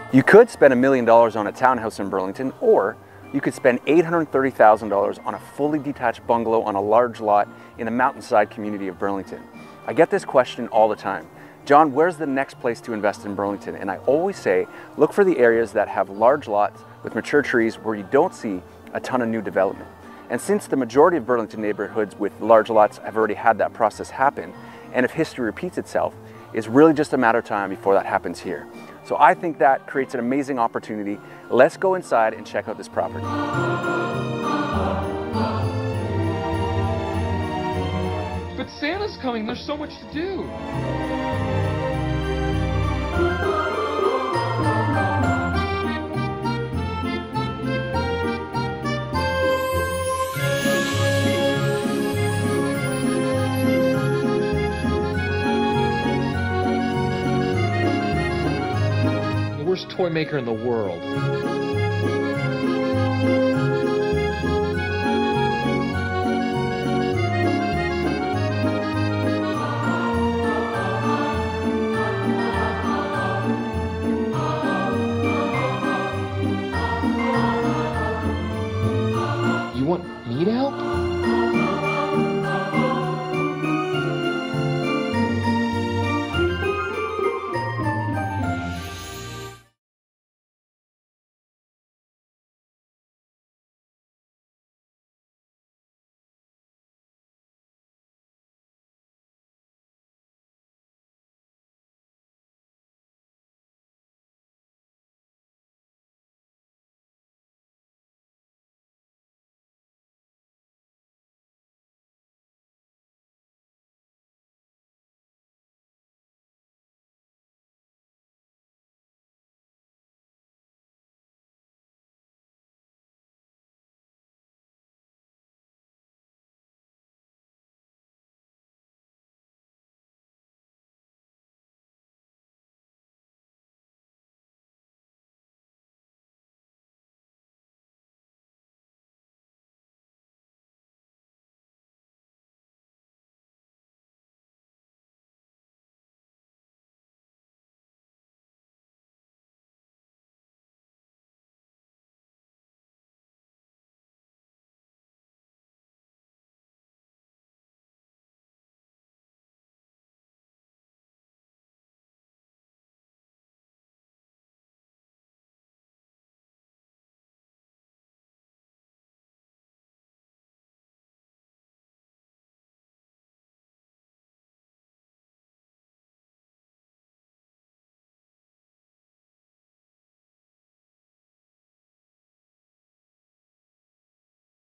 You could spend $1 million on a townhouse in Burlington, or you could spend $830,000 on a fully detached bungalow on a large lot in the mountainside community of Burlington. I get this question all the time. John, where's the next place to invest in Burlington? And I always say, look for the areas that have large lots with mature trees where you don't see a ton of new development. And since the majority of Burlington neighborhoods with large lots have already had that process happen, and if history repeats itself, it's really just a matter of time before that happens here. So I think that creates an amazing opportunity. Let's go inside and check out this property. But Santa's coming, there's so much to do. The worst toy maker in the world. You want me to help?